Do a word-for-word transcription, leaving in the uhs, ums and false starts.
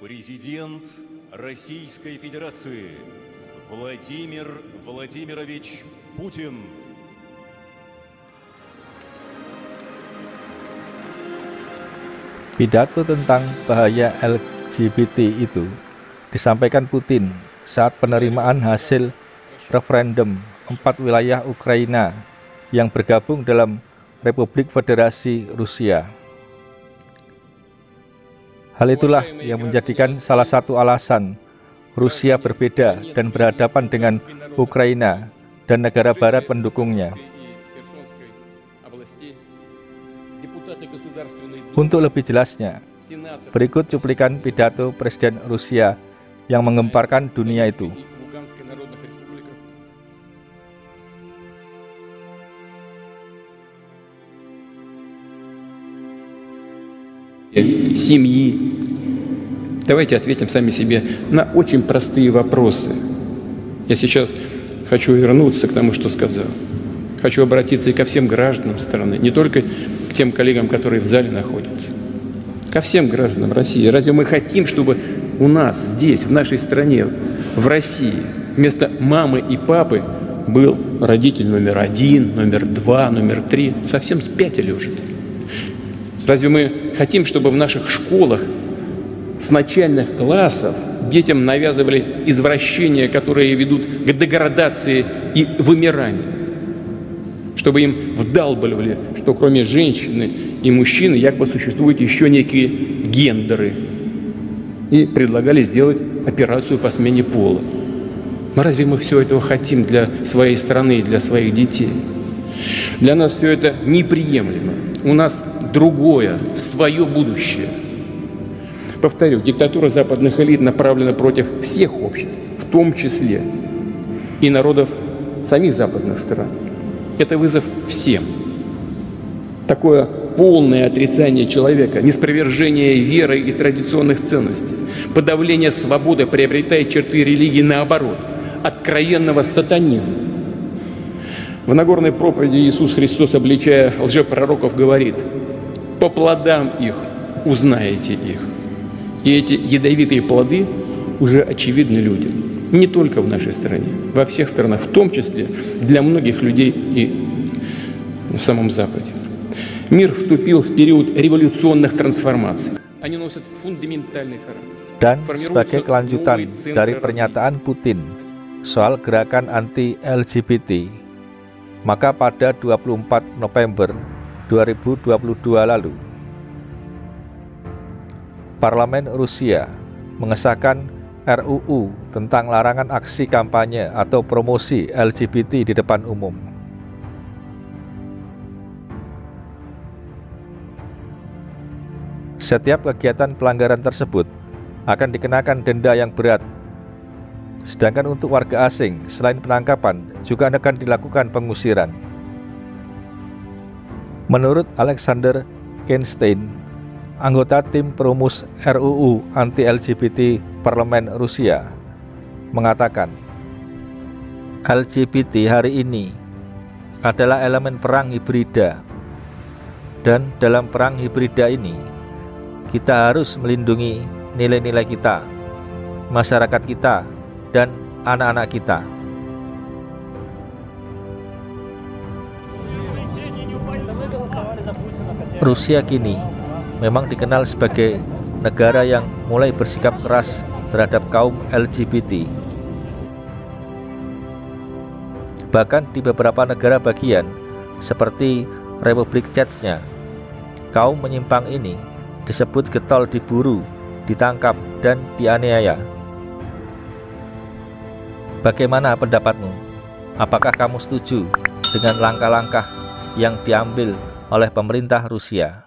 Президент Российской Федерации Владимир Владимирович Путин. Pidato tentang bahaya L G B T itu disampaikan Putin saat penerimaan hasil referendum empat wilayah Ukraina yang bergabung dalam Republik Federasi Rusia. Hal itulah yang menjadikan salah satu alasan Rusia berbeda dan berhadapan dengan Ukraina dan negara barat pendukungnya. Untuk lebih jelasnya, berikut cuplikan pidato Presiden Rusia yang menggemparkan dunia itu. Семьи. Давайте ответим сами себе на очень простые вопросы. Я сейчас хочу вернуться к тому, что сказал. Хочу обратиться и ко всем гражданам страны, не только к тем коллегам, которые в зале находятся, ко всем гражданам России. Разве мы хотим, чтобы у нас здесь, в нашей стране, в России, вместо мамы и папы был родитель номер один, номер два, номер три? Совсем спятили уже. Разве мы хотим, чтобы в наших школах с начальных классов детям навязывали извращения, которые ведут к деградации и вымиранию? Чтобы им вдалбливали, что кроме женщины и мужчины якобы существуют еще некие гендеры, и предлагали сделать операцию по смене пола. Но разве мы все этого хотим для своей страны, для своих детей? Для нас все это неприемлемо. У нас другое, свое будущее. Повторю, диктатура западных элит направлена против всех обществ, в том числе и народов самих западных стран. Это вызов всем. Такое полное отрицание человека, ниспровержение веры и традиционных ценностей, подавление свободы приобретает черты религии наоборот, откровенного сатанизма. В Нагорной проповеди Иисус Христос, обличая лжепророков, говорит: «По плодам их узнаете их». И эти ядовитые плоды уже очевидны людям. Не только в нашей стране, во всех странах, в том числе для многих людей и в самом Западе. Мир вступил в период революционных трансформаций. Они носят фундаментальный характер. Dan sebagai kelanjutan dari pernyataan Putin soal gerakan anti L G B T, maka pada dua puluh empat November dua ribu dua puluh dua lalu, Parlemen Rusia mengesahkan R U U tentang larangan aksi kampanye atau promosi L G B T di depan umum. Setiap kegiatan pelanggaran tersebut akan dikenakan denda yang berat. Sedangkan untuk warga asing, selain penangkapan, juga akan dilakukan pengusiran. Menurut Alexander Kenstein, anggota tim perumus R U U anti-L G B T Parlemen Rusia, mengatakan, L G B T hari ini adalah elemen perang hibrida, dan dalam perang hibrida ini kita harus melindungi nilai-nilai kita, masyarakat kita, dan anak-anak kita. Rusia kini memang dikenal sebagai negara yang mulai bersikap keras terhadap kaum L G B T. Bahkan di beberapa negara bagian seperti Republik Chechnya, kaum menyimpang ini disebut getol diburu, ditangkap, dan dianiaya. Bagaimana pendapatmu? Apakah kamu setuju dengan langkah-langkah yang diambil oleh pemerintah Rusia?